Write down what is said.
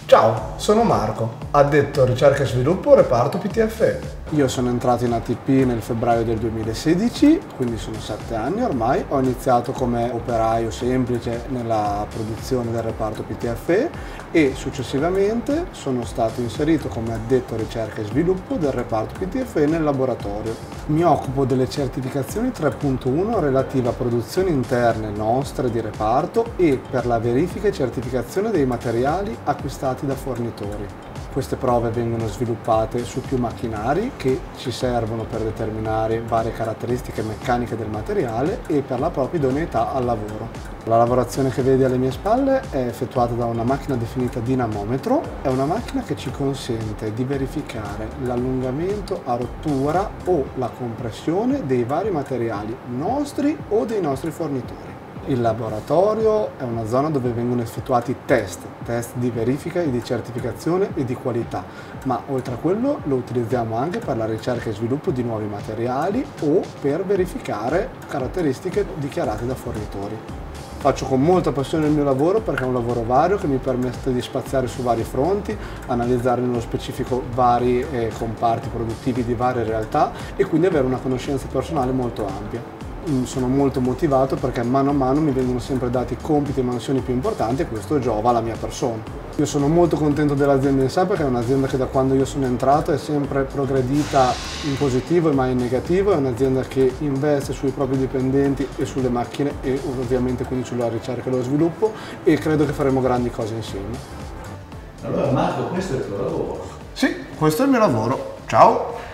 Ciao, sono Marco, addetto a ricerca e sviluppo reparto PTFE. Io sono entrato in ATP nel febbraio del 2016, quindi sono 7 anni ormai. Ho iniziato come operaio semplice nella produzione del reparto PTFE e successivamente sono stato inserito come addetto a ricerca e sviluppo del reparto PTFE nel laboratorio. Mi occupo delle certificazioni 3.1 relative a produzioni interne nostre di reparto e per la verifica e certificazione dei materiali acquistati da fornitori. Queste prove vengono sviluppate su più macchinari che ci servono per determinare varie caratteristiche meccaniche del materiale e per la propria idoneità al lavoro. La lavorazione che vedi alle mie spalle è effettuata da una macchina definita dinamometro. È una macchina che ci consente di verificare l'allungamento a rottura o la compressione dei vari materiali nostri o dei nostri fornitori. Il laboratorio è una zona dove vengono effettuati test di verifica e di certificazione e di qualità, ma oltre a quello lo utilizziamo anche per la ricerca e sviluppo di nuovi materiali o per verificare caratteristiche dichiarate da fornitori. Faccio con molta passione il mio lavoro perché è un lavoro vario che mi permette di spaziare su vari fronti, analizzare nello specifico vari comparti produttivi di varie realtà e quindi avere una conoscenza personale molto ampia. Sono molto motivato perché mano a mano mi vengono sempre dati compiti e mansioni più importanti e questo giova alla mia persona. Io sono molto contento dell'azienda in sé perché è un'azienda che da quando io sono entrato è sempre progredita in positivo e mai in negativo, è un'azienda che investe sui propri dipendenti e sulle macchine e ovviamente quindi sulla ricerca e lo sviluppo e credo che faremo grandi cose insieme. Allora Marco, questo è il tuo lavoro? Sì, questo è il mio lavoro. Ciao!